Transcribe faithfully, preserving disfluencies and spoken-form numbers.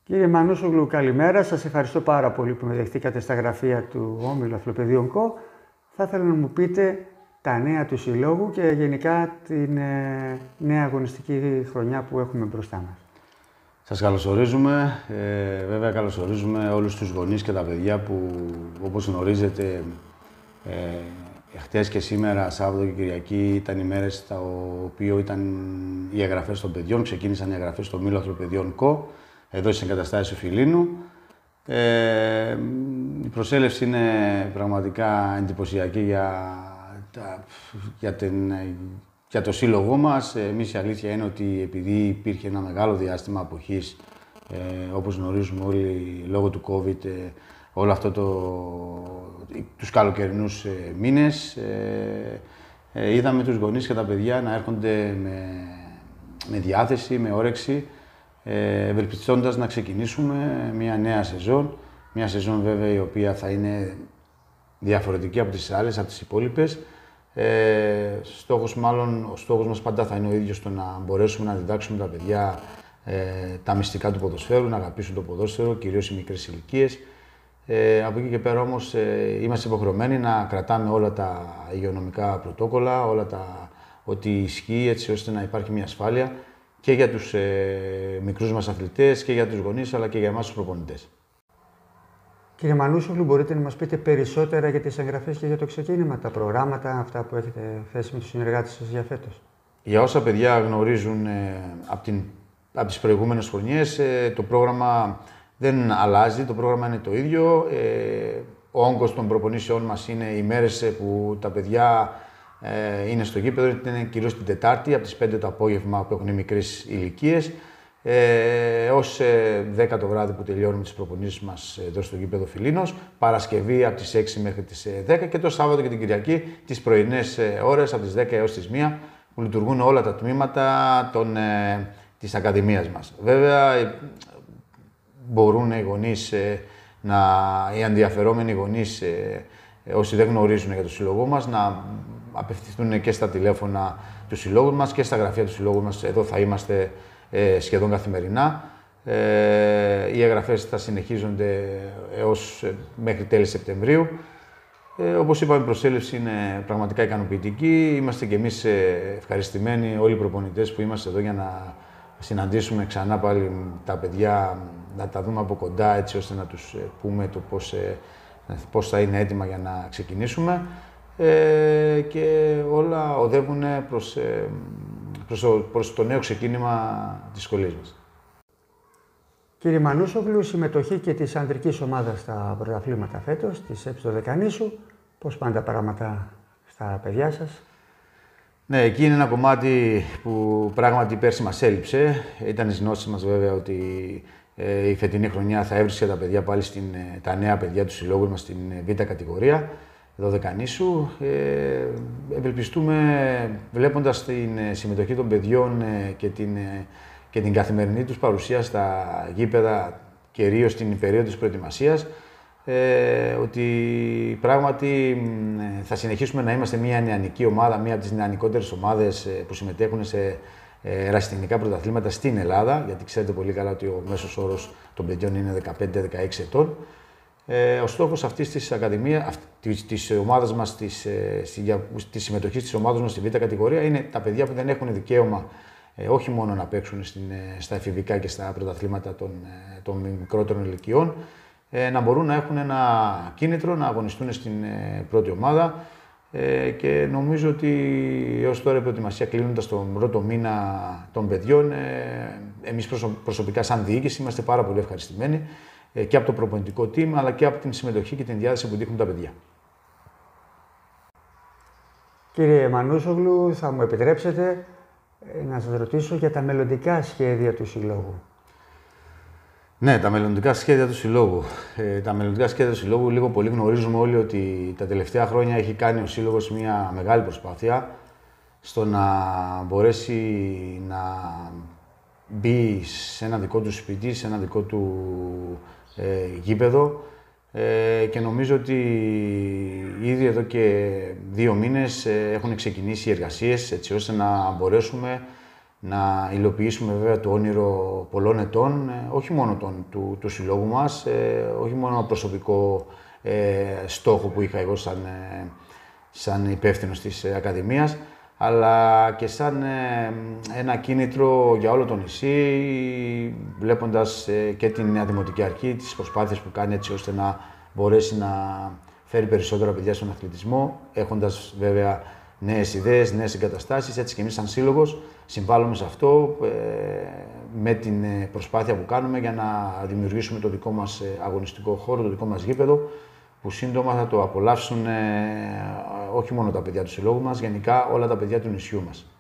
Κύριε Μανούσογλου, καλημέρα. Σας ευχαριστώ πάρα πολύ που με δεχτήκατε στα γραφεία του Όμιλου Αθλοπαιδείων ΚΟ. Θα ήθελα να μου πείτε τα νέα του Συλλόγου και γενικά την ε, νέα αγωνιστική χρονιά που έχουμε μπροστά μας. Σας καλωσορίζουμε. Ε, βέβαια καλωσορίζουμε όλους τους γονείς και τα παιδιά που, όπως γνωρίζετε, ε, χτες και σήμερα, Σάββατο και Κυριακή, ήταν οι μέρες στα οποίες ήταν οι εγγραφές των παιδιών. Ξεκίνησαν οι εγγραφές στο Όμιλο Αθλοπαιδείων ΚΟ, εδώ στις εγκαταστάσεις του Φιλίνου. Ε, η προσέλευση είναι πραγματικά εντυπωσιακή για, τα, για, την, για το σύλλογό μας. Εμείς η αλήθεια είναι ότι επειδή υπήρχε ένα μεγάλο διάστημα αποχής, ε, όπως γνωρίζουμε όλοι λόγω του COVID, ε, όλο αυτό το, τους καλοκαιρινούς ε, μήνες, ε, ε, είδαμε τους γονείς και τα παιδιά να έρχονται με, με διάθεση, με όρεξη, ευελπιστώντας να ξεκινήσουμε μια νέα σεζόν. Μια σεζόν βέβαια η οποία θα είναι διαφορετική από τις άλλες, από τις υπόλοιπες. Ε, στόχος, μάλλον, ο στόχος μας πάντα θα είναι ο ίδιος, το να μπορέσουμε να διδάξουμε τα παιδιά ε, τα μυστικά του ποδοσφαίρου, να αγαπήσουν το ποδόσφαιρο, κυρίως οι μικρές ηλικίες. Ε, από εκεί και πέρα όμως ε, είμαστε υποχρεωμένοι να κρατάμε όλα τα υγειονομικά πρωτόκολλα, όλα τα ό,τι ισχύει, έτσι ώστε να υπάρχει μια ασφάλεια και για τους ε, μικρούς μας αθλητές και για τους γονείς, αλλά και για εμάς τους προπονητές. Κύριε Μανούσογλου, μπορείτε να μας πείτε περισσότερα για τις εγγραφές και για το ξεκίνημα, τα προγράμματα, αυτά που έχετε θέσει με τους συνεργάτες σας για φέτος? Για όσα παιδιά γνωρίζουν ε, από, την, από τις προηγούμενες χρονιές, ε, το πρόγραμμα δεν αλλάζει, το πρόγραμμα είναι το ίδιο. Ε, ο όγκος των προπονήσεών μας είναι οι μέρες που τα παιδιά Ε, είναι στο γήπεδο, είναι κυρίως την Τετάρτη, από τις πέντε το απόγευμα που έχουν οι μικρές ηλικίες, ε, έως ε, δέκα το βράδυ που τελειώνουμε τις προπονήσεις μας εδώ στο γήπεδο Φιλίνος, Παρασκευή από τις έξι μέχρι τις δέκα και το Σάββατο και την Κυριακή τις πρωινές ε, ώρες από τις δέκα έως τις μία που λειτουργούν όλα τα τμήματα των, ε, της Ακαδημίας μας. Βέβαια, ε, μπορούν οι γονείς, ε, να, οι ενδιαφερόμενοι γονείς, ε, όσοι δεν γνωρίζουν για το σύλλογό μας, να απευθυνθούν και στα τηλέφωνα του συλλόγου μας και στα γραφεία του συλλόγου μας. Εδώ θα είμαστε ε, σχεδόν καθημερινά. Ε, οι εγγραφές θα συνεχίζονται έως ε, μέχρι τέλη Σεπτεμβρίου. Ε, όπως είπαμε, η προσέλευση είναι πραγματικά ικανοποιητική. Είμαστε και εμείς ε, ευχαριστημένοι, όλοι οι προπονητές που είμαστε εδώ, για να συναντήσουμε ξανά πάλι τα παιδιά, να τα δούμε από κοντά, έτσι ώστε να τους ε, πούμε το πώς, ε, πώς θα είναι έτοιμα για να ξεκινήσουμε. Ε, και όλα οδεύουν προς, ε, προς, το, προς το νέο ξεκίνημα της σχολής μας. Κύριε Μανούσογλου, συμμετοχή και της ανδρικής ομάδας στα πρωταθλήματα φέτος, της ΕΠΣ του Δεκανήσου, πώς πάνε τα πράγματα στα παιδιά σας? Ναι, εκεί είναι ένα κομμάτι που πράγματι πέρσι μας έλειψε. Ήταν η γνώση μας βέβαια ότι ε, η φετινή χρονιά θα έβρισκε τα παιδιά πάλι, στην, τα νέα παιδιά του συλλόγου μας στην Β' κατηγορία, εδώ Δεκανήσου. Ε, ευελπιστούμε, βλέποντας την συμμετοχή των παιδιών και την, και την καθημερινή τους παρουσία στα γήπεδα, κυρίως στην περίοδο της προετοιμασίας, ε, ότι πράγματι θα συνεχίσουμε να είμαστε μια νεανική ομάδα, μια από τις νεανικότερες ομάδες που συμμετέχουν σε ερασιτεχνικά πρωταθλήματα στην Ελλάδα, γιατί ξέρετε πολύ καλά ότι ο μέσος όρος των παιδιών είναι δεκαπέντε δεκαέξι ετών. Ε, ο στόχος αυτής της ακαδημίας, αυτής της ομάδας μας, της, της συμμετοχής της ομάδας μας στη Β' κατηγορία, είναι τα παιδιά που δεν έχουν δικαίωμα ε, όχι μόνο να παίξουν στην, στα εφηβικά και στα πρωταθλήματα των, των μικρότερων ηλικιών, ε, να μπορούν να έχουν ένα κίνητρο να αγωνιστούν στην ε, πρώτη ομάδα. Ε, και νομίζω ότι έως τώρα η προετοιμασία, κλείνοντας τον πρώτο μήνα των παιδιών, ε, εμείς προσωπικά σαν διοίκηση είμαστε πάρα πολύ ευχαριστημένοι και από το προπονητικό team, αλλά και από την συμμετοχή και την διάθεση που δείχνουν τα παιδιά. Κύριε Μανούσογλου, θα μου επιτρέψετε να σας ρωτήσω για τα μελλοντικά σχέδια του Συλλόγου. Ναι, τα μελλοντικά σχέδια του Συλλόγου. Ε, τα μελλοντικά σχέδια του Συλλόγου, λίγο πολύ γνωρίζουμε όλοι ότι τα τελευταία χρόνια έχει κάνει ο Σύλλογος μια μεγάλη προσπάθεια στο να μπορέσει να μπει σε ένα δικό του σπίτι, σε ένα δικό του ε, γήπεδο, ε, και νομίζω ότι ήδη εδώ και δύο μήνες ε, έχουν ξεκινήσει οι εργασίες έτσι ώστε να μπορέσουμε να υλοποιήσουμε βέβαια το όνειρο πολλών ετών, ε, όχι μόνο τον, του, του συλλόγου μας, ε, όχι μόνο ένα προσωπικό ε, στόχο που είχα εγώ σαν, ε, σαν υπεύθυνος της ε, Ακαδημίας, αλλά και σαν ε, ένα κίνητρο για όλο το νησί, βλέποντας ε, και την Νέα Δημοτική Αρχή, τις προσπάθειες που κάνει έτσι ώστε να μπορέσει να φέρει περισσότερα παιδιά στον αθλητισμό, έχοντας βέβαια νέες ιδέες, νέες εγκαταστάσεις. Έτσι και εμείς σαν σύλλογος συμβάλλουμε σε αυτό ε, με την προσπάθεια που κάνουμε για να δημιουργήσουμε το δικό μας αγωνιστικό χώρο, το δικό μας γήπεδο, που σύντομα θα το απολαύσουν ε, όχι μόνο τα παιδιά του συλλόγου μας, γενικά όλα τα παιδιά του νησιού μας.